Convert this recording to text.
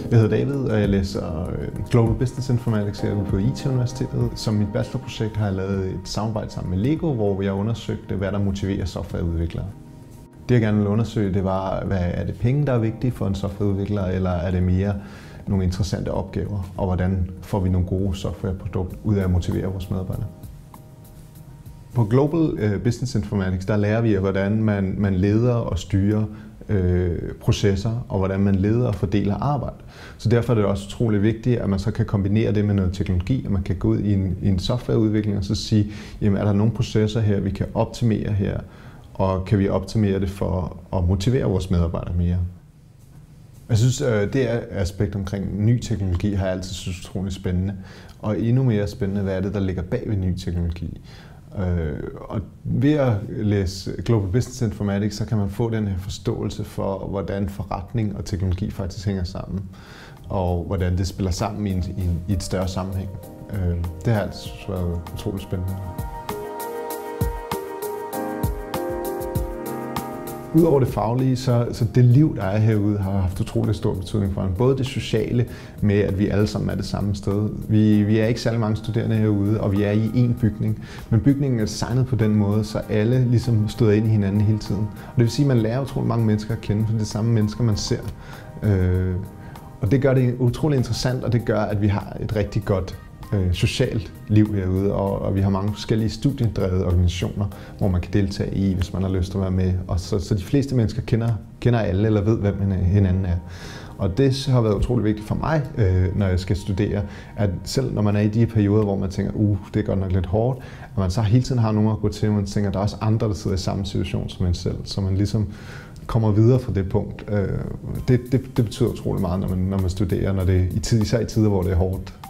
Jeg hedder David, og jeg læser Global Business Informatics herude på IT-universitetet. Som mit bachelorprojekt har jeg lavet et samarbejde sammen med Lego, hvor jeg undersøgte, hvad der motiverer softwareudviklere. Det jeg gerne ville undersøge, det var, er det penge, der er vigtige for en softwareudvikler, eller er det mere nogle interessante opgaver, og hvordan får vi nogle gode softwareprodukter ud af at motivere vores medarbejdere. På Global Business Informatics, der lærer vi, hvordan man leder og styrer processer, og hvordan man leder og fordeler arbejde. Så derfor er det også utrolig vigtigt, at man så kan kombinere det med noget teknologi, at man kan gå ud i en softwareudvikling og så sige, jamen er der nogle processer her, vi kan optimere her, og kan vi optimere det for at motivere vores medarbejdere mere. Jeg synes, det aspekt omkring ny teknologi har jeg altid synes utrolig spændende, og endnu mere spændende, hvad er det, der ligger bag ved ny teknologi. Og ved at læse Global Business Informatics, så kan man få den her forståelse for, hvordan forretning og teknologi faktisk hænger sammen, og hvordan det spiller sammen i et større sammenhæng. Det har altid været utroligt spændende. Udover det faglige, så det liv, der er herude, har haft utrolig stor betydning for en. Både det sociale med, at vi alle sammen er det samme sted. Vi er ikke særlig mange studerende herude, og vi er i én bygning. Men bygningen er designet på den måde, så alle ligesom støder ind i hinanden hele tiden. Og det vil sige, at man lærer utrolig mange mennesker at kende, for det er de samme mennesker, man ser. Og det gør det utrolig interessant, og det gør, at vi har et rigtig godt socialt liv herude, og vi har mange forskellige studiedrevede organisationer, hvor man kan deltage i, hvis man har lyst til at være med. Og så de fleste mennesker kender alle, eller ved, hvem hinanden er. Og det har været utrolig vigtigt for mig, når jeg skal studere, at selv når man er i de perioder, hvor man tænker, det er godt nok lidt hårdt, at man så hele tiden har nogen at gå til, og man tænker, at der er også andre, der sidder i samme situation som en selv, så man ligesom kommer videre fra det punkt. Det betyder utrolig meget, når man studerer, især i tider, hvor det er hårdt.